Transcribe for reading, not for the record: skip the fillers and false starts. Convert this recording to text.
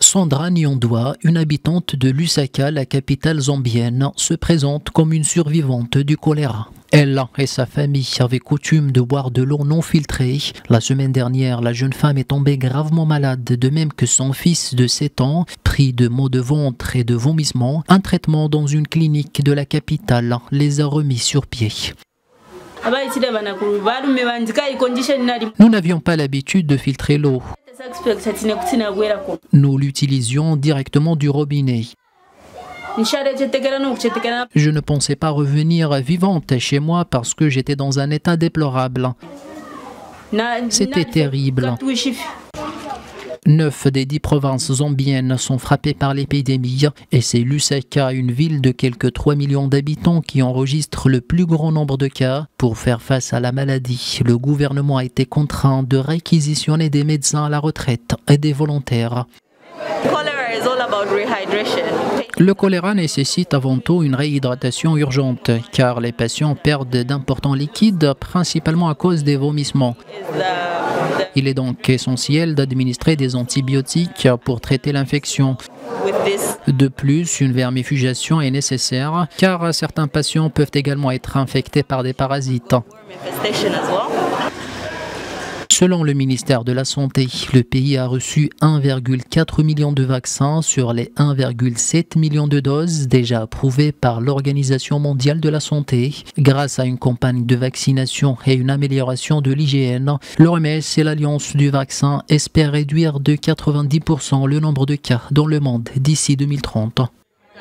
Sandra Nyondwa, une habitante de Lusaka, la capitale zambienne, se présente comme une survivante du choléra. Elle et sa famille avaient coutume de boire de l'eau non filtrée. La semaine dernière, la jeune femme est tombée gravement malade, de même que son fils de 7 ans, pris de maux de ventre et de vomissements. Un traitement dans une clinique de la capitale les a remis sur pied. Nous n'avions pas l'habitude de filtrer l'eau. Nous l'utilisions directement du robinet. Je ne pensais pas revenir vivante chez moi parce que j'étais dans un état déplorable. C'était terrible. 9 des 10 provinces zambiennes sont frappées par l'épidémie et c'est Lusaka, une ville de quelques 3 millions d'habitants, qui enregistre le plus grand nombre de cas. Pour faire face à la maladie, le gouvernement a été contraint de réquisitionner des médecins à la retraite et des volontaires. Le choléra nécessite avant tout une réhydratation urgente car les patients perdent d'importants liquides, principalement à cause des vomissements. Il est donc essentiel d'administrer des antibiotiques pour traiter l'infection. De plus, une vermifugation est nécessaire car certains patients peuvent également être infectés par des parasites. Selon le ministère de la Santé, le pays a reçu 1,4 million de vaccins sur les 1,7 million de doses déjà approuvées par l'Organisation mondiale de la santé. Grâce à une campagne de vaccination et une amélioration de l'hygiène, l'OMS et l'Alliance du vaccin espèrent réduire de 90% le nombre de cas dans le monde d'ici 2030.